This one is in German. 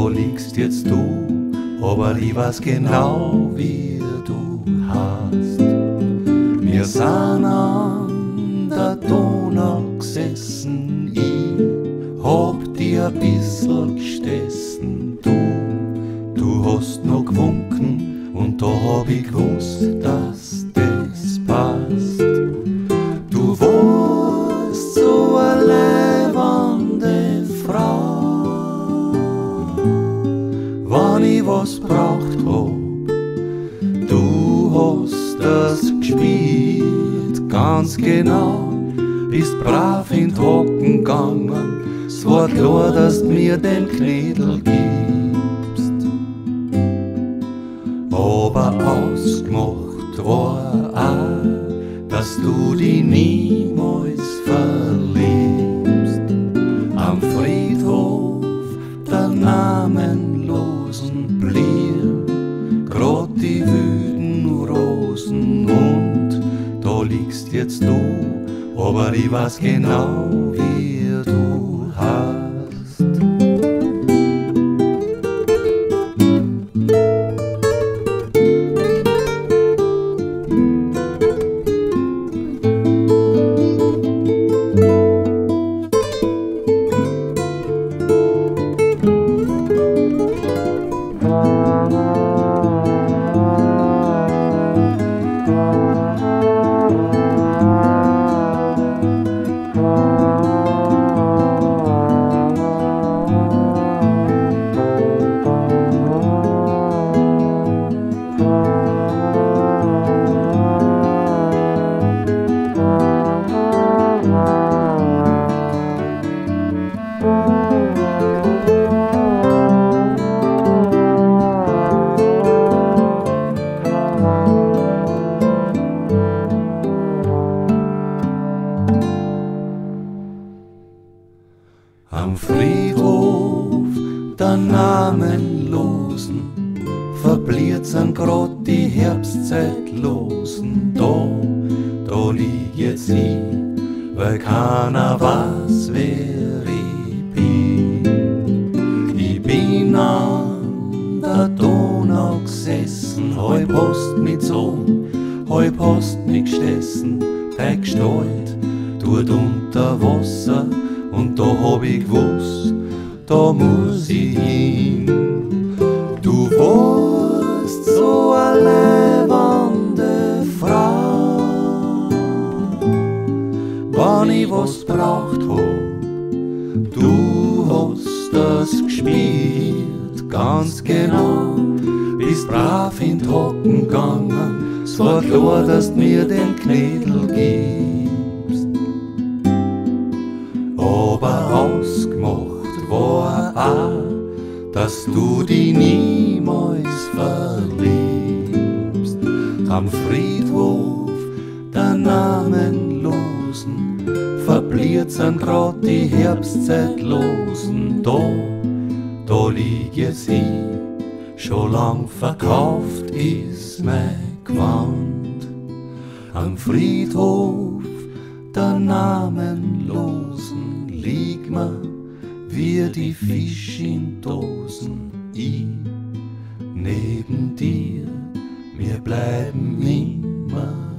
liegst jetzt du, aber ich weiß genau, wie du hast. Wir sind an der Donau gesessen, ich hab dir ein bissl gestessen, du hast noch gewunken und da hab ich gewusst, dass das passt. Du warst so eine lebende Frau, wann ich was braucht hab. Du hast das gespielt, ganz genau, bist brav in den Hocken gegangen. Es war klar, dass du mir den Knädel gibst. Aber ausgemacht war auch, dass du dich niemals verliebst. Am Friedhof der namenlosen blieben grad die wüden Rosen und da liegst jetzt du, aber ich weiß genau, wie du hast. Am Friedhof der Namenlosen verbliert sind grad die Herbstzeitlosen. Da lieg jetzt ich, weil keiner weiß, wer ich bin. Ich bin an der Donau gesessen, halb hast mich gezogen, halb hast mich gestessen. Deine Gestalt tut unter Wasser und da hab ich gewusst, da muss ich hin. Du warst so eine lebende Frau, wann ich was braucht hab. Du hast das gespielt, ganz genau, bist brav in den Hocken gegangen. Es war klar, dass du mir den Knädel gibst. Aber ausgemacht war auch, dass du dich niemals verliebst. Am Friedhof der Namenlosen verbliert sind grad die Herbstzeitlosen. Da lieg jetzt ich, schon lang verkauft ist mein Gewand. Am Friedhof der Namenlosen lieg mir wie die Fisch in Dosen. Ich neben dir, wir bleiben immer